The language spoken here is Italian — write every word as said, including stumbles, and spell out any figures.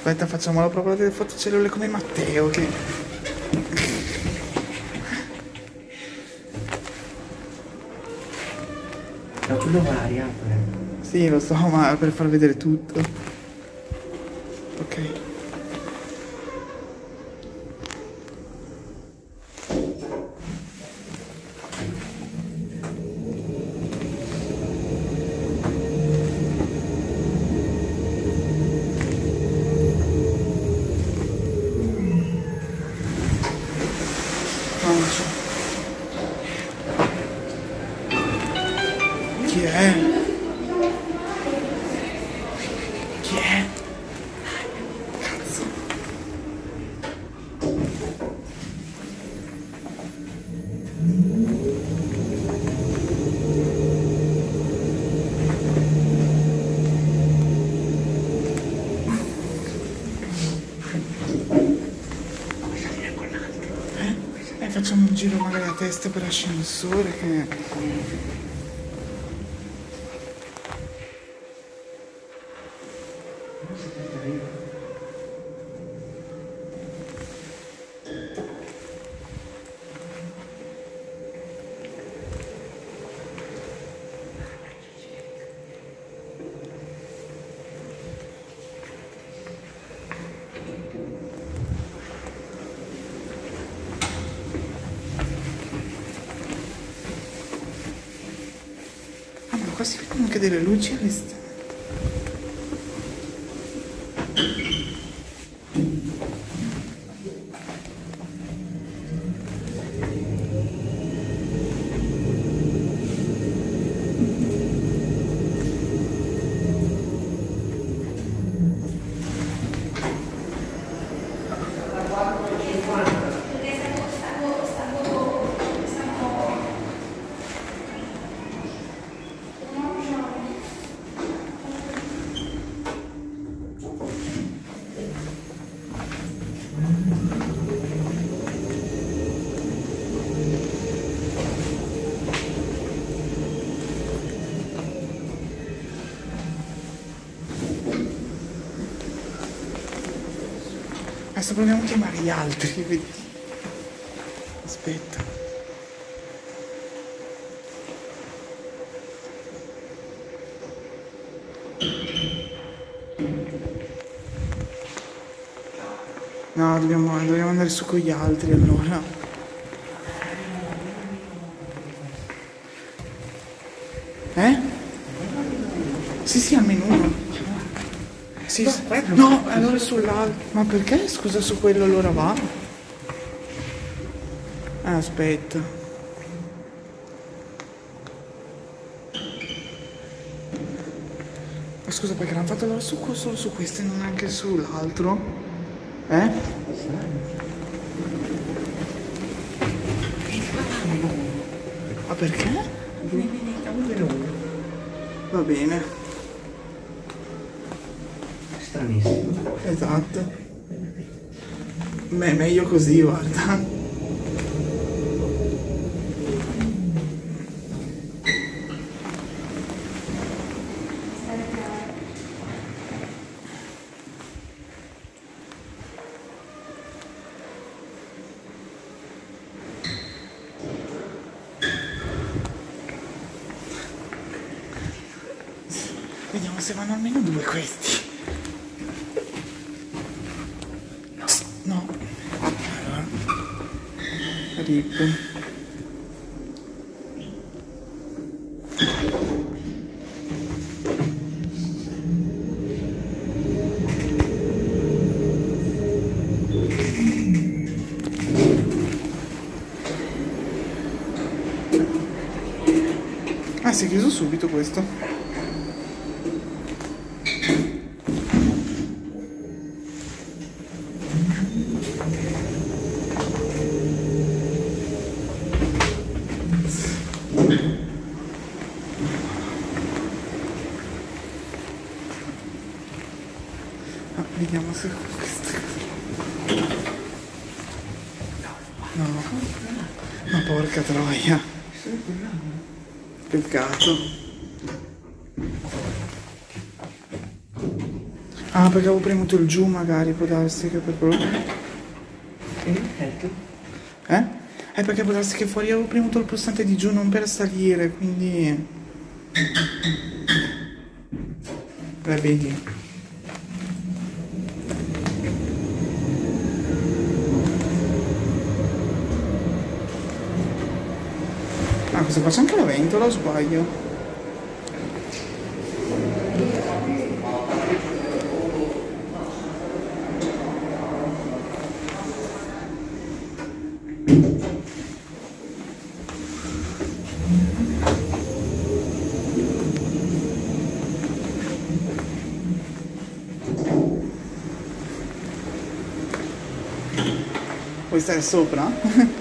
aspetta, facciamo la prova delle fotocellule come Matteo che... Ma quello va a riapre. Sì, lo so, ma per far vedere tutto. Ok. Chi è? Chi è? Cazzo. Eh? Eh, facciamo un giro magari a testa per ascensore che... Ah, ma qua si vedono anche delle luci all'esterno. Adesso proviamo a chiamare gli altri, vedi? Aspetta. No, dobbiamo, dobbiamo andare su con gli altri allora. Eh? Sì, sì, almeno uno. Sì, no, no, allora sull'altro. Ma perché? Scusa, su quello allora va? Ah, aspetta. Ma scusa, perché l'hanno fatto allora su, solo su questo e non anche sull'altro? Eh? Ma perché? Va bene. Stranissimo. Esatto. Beh, meglio così, guarda. Vediamo se vanno almeno due questi. No. Allora. Rip. Ah, si è chiuso subito questo. Ah, vediamo se questo. No. Ma porca troia. Peccato. Ah, perché avevo premuto il giù magari, può darsi che per quello. Quindi certo. Eh? Eh, perché può darsi che fuori avevo premuto il pulsante di giù non per salire, quindi. Beh, vedi. Ah, cosa faccio anche la ventola o sbaglio? Vuoi stare sopra?